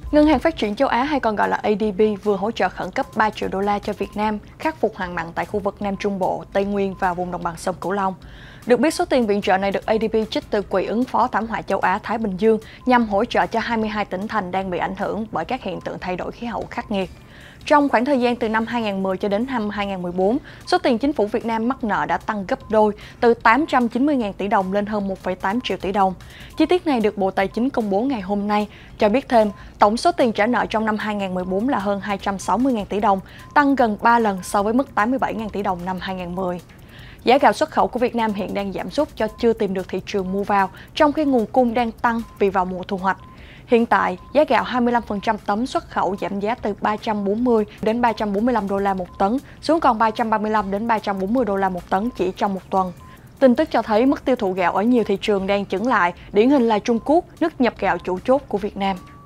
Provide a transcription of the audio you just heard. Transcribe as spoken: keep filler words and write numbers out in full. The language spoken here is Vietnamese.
Ngân hàng Phát triển Châu Á hay còn gọi là a đê bê vừa hỗ trợ khẩn cấp ba triệu đô la cho Việt Nam khắc phục hạn mặn tại khu vực Nam Trung Bộ, Tây Nguyên và vùng đồng bằng sông Cửu Long. Được biết, số tiền viện trợ này được a đê bê trích từ Quỹ ứng phó thảm họa châu Á Thái Bình Dương nhằm hỗ trợ cho hai mươi hai tỉnh thành đang bị ảnh hưởng bởi các hiện tượng thay đổi khí hậu khắc nghiệt. Trong khoảng thời gian từ năm hai nghìn không trăm mười cho đến năm hai nghìn không trăm mười bốn, số tiền chính phủ Việt Nam mắc nợ đã tăng gấp đôi, từ tám trăm chín mươi nghìn tỷ đồng lên hơn một phẩy tám triệu tỷ đồng. Chi tiết này được Bộ Tài chính công bố ngày hôm nay, cho biết thêm tổng số tiền trả nợ trong năm hai nghìn không trăm mười bốn là hơn hai trăm sáu mươi nghìn tỷ đồng, tăng gần ba lần so với mức tám mươi bảy nghìn tỷ đồng năm hai nghìn không trăm mười. Giá gạo xuất khẩu của Việt Nam hiện đang giảm sút do chưa tìm được thị trường mua vào, trong khi nguồn cung đang tăng vì vào mùa thu hoạch. Hiện tại, giá gạo hai mươi lăm phần trăm tấm xuất khẩu giảm giá từ ba trăm bốn mươi đến ba trăm bốn mươi lăm đô la một tấn, xuống còn ba trăm ba mươi lăm đến ba trăm bốn mươi đô la một tấn chỉ trong một tuần. Tin tức cho thấy mức tiêu thụ gạo ở nhiều thị trường đang chững lại, điển hình là Trung Quốc, nước nhập gạo chủ chốt của Việt Nam.